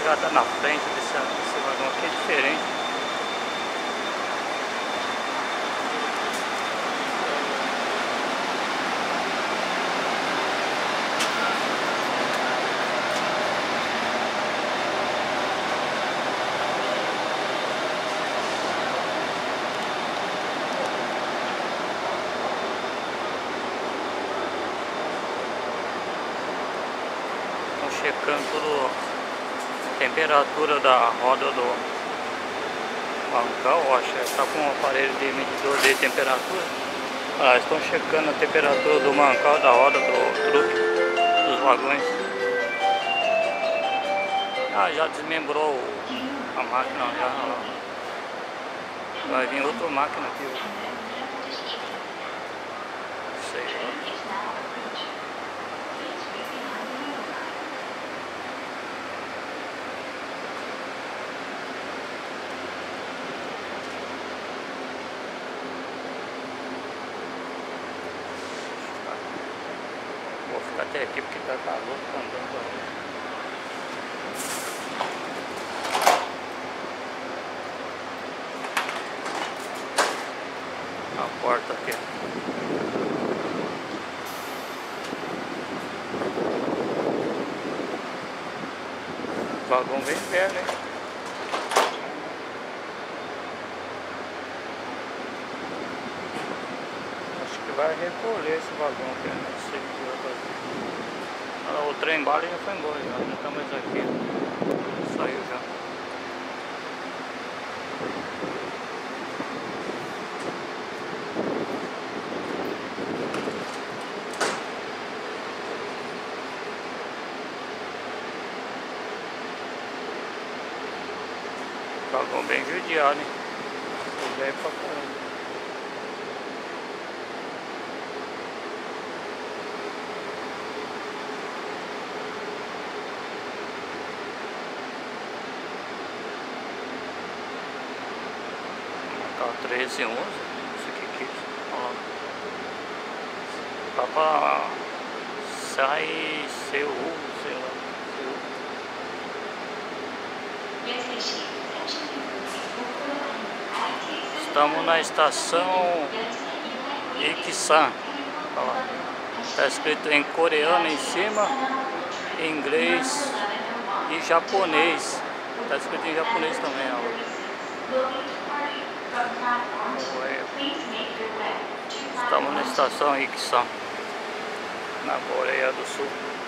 pegada na frente desse vagão aqui é diferente. Checando tudo, a temperatura da roda do bancal. Acho que está com um aparelho de medidor de temperatura. Estão checando a temperatura do mancal da roda do truque, dos vagões. Já desmembrou a máquina, já vai vir outra máquina aqui. Sei lá. Vou ficar até aqui porque tá calor, tá andando aí. A porta aqui. Vagão bem velho, hein? Acho que vai recolher esse vagão aqui, não sei o que vai fazer. O trem bala já foi embora, já não tá mais aqui. Saiu já. Vagão bem judiado, hein? Velho pra caramba. Tá 13 11, não sei o que é isso. Ó. Tá pra sair CU, sei lá. Estamos na estação Iksan. Está escrito em coreano em cima, em inglês e japonês. Está escrito em japonês também, ó. Estamos na estação Iksan, na Coreia do Sul.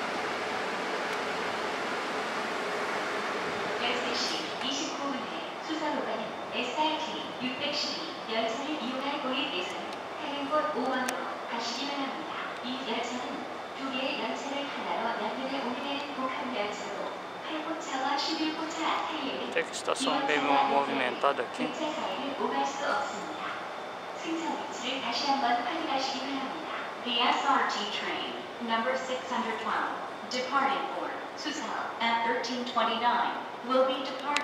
SRT 612 열차를 이용할 고객 대상 타는 곳 5번으로 가시기 바랍니다. 이 열차는 두 개의 열차를 하나로 연결해 운행하는 복합 열차로 8호차와 11호차 사이에는 Tem que estação bem movimentada aqui. 열차 사이를 오갈 수 없습니다. 승선 위치를 다시 한번 확인하시기 바랍니다. The SRT train number 612 departing for Susal at 1329 will be departing